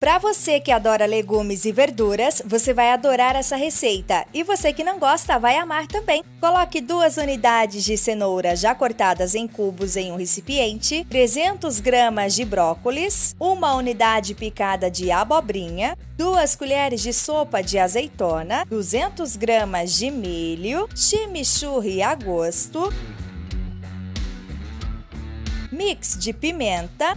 Para você que adora legumes e verduras, você vai adorar essa receita. E você que não gosta, vai amar também. Coloque 2 unidades de cenoura já cortadas em cubos em um recipiente, 300 gramas de brócolis, 1 unidade picada de abobrinha, 2 colheres de sopa de azeitona, 200 gramas de milho, chimichurri a gosto, mix de pimenta,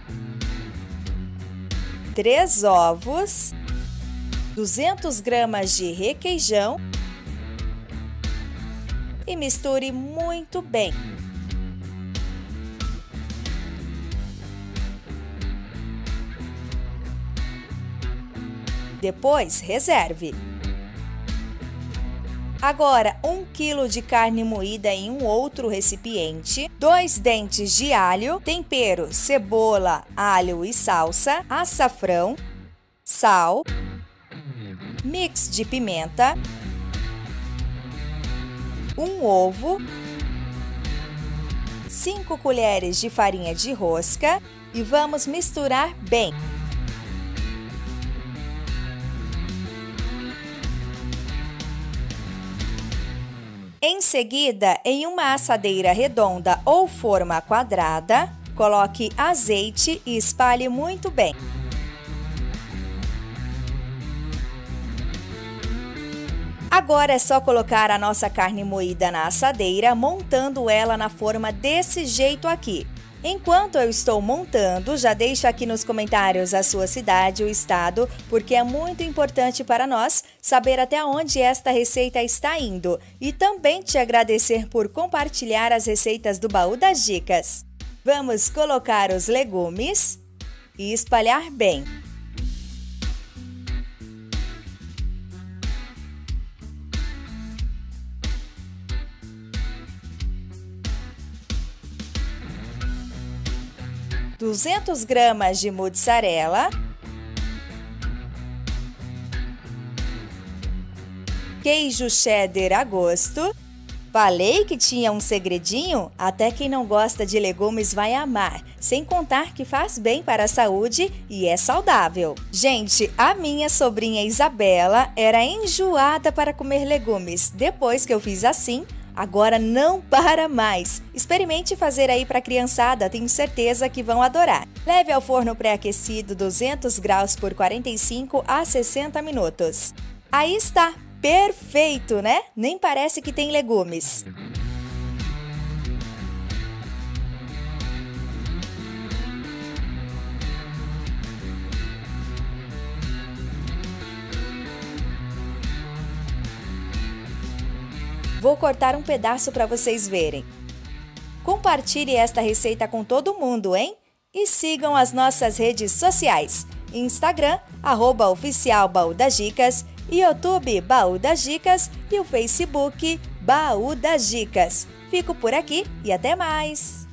3 ovos, 200 gramas de requeijão e misture muito bem. Depois, reserve. Agora, 1 kg de carne moída em um outro recipiente, 2 dentes de alho, tempero, cebola, alho e salsa, açafrão, sal, mix de pimenta, 1 ovo, 5 colheres de farinha de rosca e vamos misturar bem. Em seguida, em uma assadeira redonda ou forma quadrada, coloque azeite e espalhe muito bem. Agora é só colocar a nossa carne moída na assadeira, montando ela na forma desse jeito aqui. Enquanto eu estou montando, já deixa aqui nos comentários a sua cidade, o estado, porque é muito importante para nós saber até onde esta receita está indo e também te agradecer por compartilhar as receitas do Baú das Dicas. Vamos colocar os legumes e espalhar bem. ,200 gramas de mussarela, queijo cheddar a gosto. Falei que tinha um segredinho? Até quem não gosta de legumes vai amar, sem contar que faz bem para a saúde e é saudável. Gente, a minha sobrinha Isabela era enjoada para comer legumes. Depois que eu fiz assim, agora não para mais. Experimente fazer aí para a criançada, tenho certeza que vão adorar. Leve ao forno pré-aquecido 200 graus por 45 a 60 minutos. Aí está, perfeito, né? Nem parece que tem legumes. Vou cortar um pedaço para vocês verem. Compartilhe esta receita com todo mundo, hein? E sigam as nossas redes sociais. Instagram, @oficial Baú das Dicas, YouTube Baú das Dicas e o Facebook Baú das Dicas. Fico por aqui e até mais!